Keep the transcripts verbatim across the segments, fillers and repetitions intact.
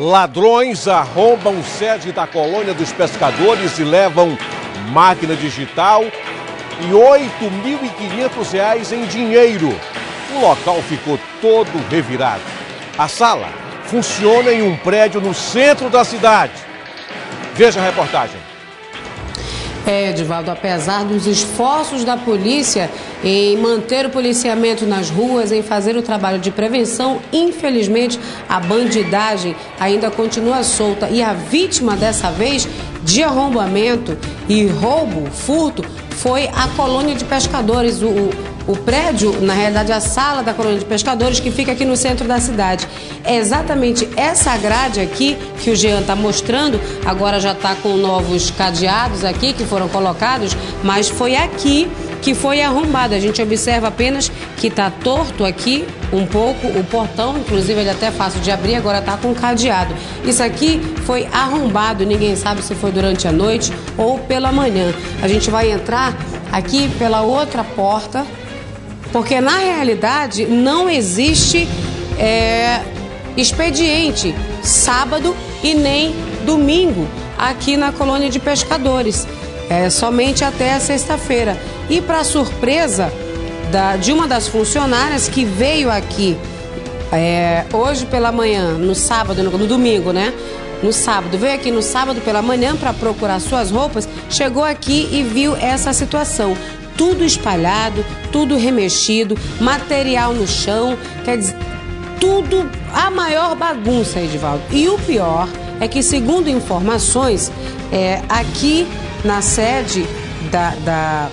Ladrões arrombam sede da colônia dos pescadores e levam máquina digital e oito mil e quinhentos reais em dinheiro. O local ficou todo revirado. A sala funciona em um prédio no centro da cidade. Veja a reportagem. É, Edivaldo, apesar dos esforços da polícia em manter o policiamento nas ruas, em fazer o trabalho de prevenção, infelizmente a bandidagem ainda continua solta. E a vítima dessa vez de arrombamento e roubo, furto, foi a colônia de pescadores, o, o, o prédio, na realidade a sala da colônia de pescadores, que fica aqui no centro da cidade. É exatamente essa grade aqui que o Jean está mostrando, agora já está com novos cadeados aqui que foram colocados, mas foi aqui que foi arrombado. A gente observa apenas que está torto aqui um pouco, o portão, inclusive ele é até fácil de abrir, agora está com cadeado. Isso aqui foi arrombado, ninguém sabe se foi durante a noite ou pela manhã. A gente vai entrar aqui pela outra porta, porque na realidade não existe é, expediente sábado e nem domingo aqui na colônia de pescadores. É somente até a sexta-feira. E para surpresa da, de uma das funcionárias que veio aqui é, hoje pela manhã, no sábado, no, no domingo, né? No sábado, veio aqui no sábado pela manhã para procurar suas roupas, chegou aqui e viu essa situação. Tudo espalhado, tudo remexido, material no chão, quer dizer, tudo a maior bagunça, Edivaldo. E o pior é que, segundo informações, é, aqui na sede da, da,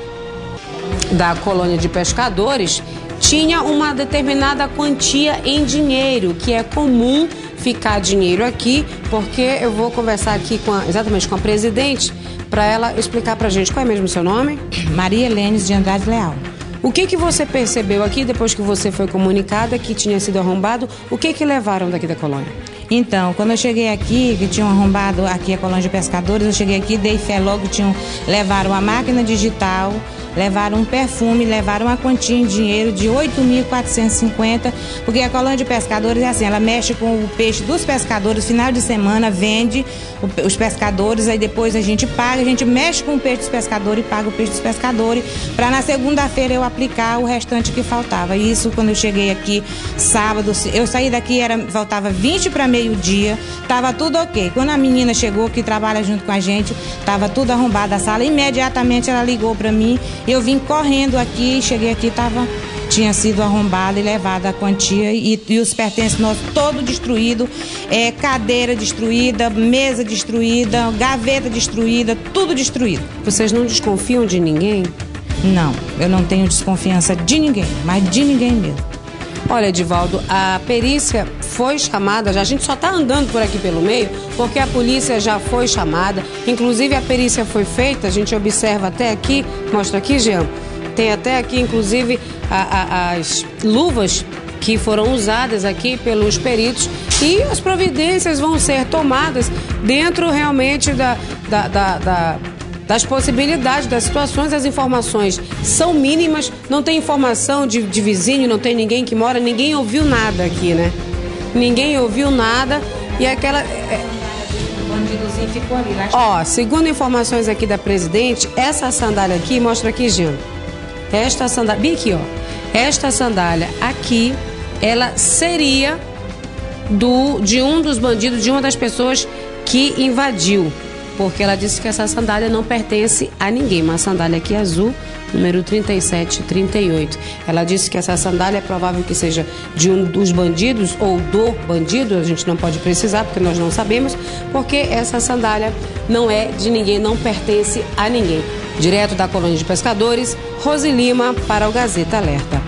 da colônia de pescadores, tinha uma determinada quantia em dinheiro, que é comum ficar dinheiro aqui, porque eu vou conversar aqui com a, exatamente com a presidente, para ela explicar para a gente. Qual é mesmo o seu nome? Maria Helenes de Andrade Leal. O que que você percebeu aqui depois que você foi comunicada que tinha sido arrombado? O que que levaram daqui da colônia? Então, quando eu cheguei aqui, que tinham arrombado aqui a colônia de pescadores, eu cheguei aqui, dei fé logo que tinham, levaram a máquina digital, levaram um perfume, levaram uma quantia em dinheiro de oito mil quatrocentos e cinquenta, porque a colônia de pescadores é assim, ela mexe com o peixe dos pescadores, final de semana vende o, os pescadores, aí depois a gente paga, a gente mexe com o peixe dos pescadores e paga o peixe dos pescadores, para na segunda-feira eu aplicar o restante que faltava. Isso quando eu cheguei aqui sábado, eu saí daqui, era, faltava vinte para meio-dia, tava tudo ok. Quando a menina chegou, que trabalha junto com a gente, tava tudo arrombado a sala, imediatamente ela ligou para mim. Eu vim correndo aqui, cheguei aqui, tava, tinha sido arrombada e levada a quantia e, e os pertences nossos todo destruído, é, cadeira destruída, mesa destruída, gaveta destruída, tudo destruído. Vocês não desconfiam de ninguém? Não, eu não tenho desconfiança de ninguém, mas de ninguém mesmo. Olha, Edivaldo, a perícia foi chamada, já, a gente só está andando por aqui pelo meio, porque a polícia já foi chamada, inclusive a perícia foi feita, a gente observa até aqui, mostra aqui, Jean, tem até aqui, inclusive, a, a, as luvas que foram usadas aqui pelos peritos e as providências vão ser tomadas dentro realmente da... da, da, da das possibilidades, das situações. As informações são mínimas, não tem informação de, de vizinho, não tem ninguém que mora, ninguém ouviu nada aqui, né? Ninguém ouviu nada e aquela... É... O bandidozinho ficou ali. Ó, segundo informações aqui da presidente, essa sandália aqui, mostra aqui, Jean. Esta sandália, bem aqui, ó. Esta sandália aqui, ela seria do, de um dos bandidos, de uma das pessoas que invadiu. Porque ela disse que essa sandália não pertence a ninguém. Uma sandália aqui azul, número trinta e sete trinta e oito. Ela disse que essa sandália é provável que seja de um dos bandidos ou do bandido, a gente não pode precisar porque nós não sabemos, porque essa sandália não é de ninguém, não pertence a ninguém. Direto da colônia de pescadores, Rose Lima para o Gazeta Alerta.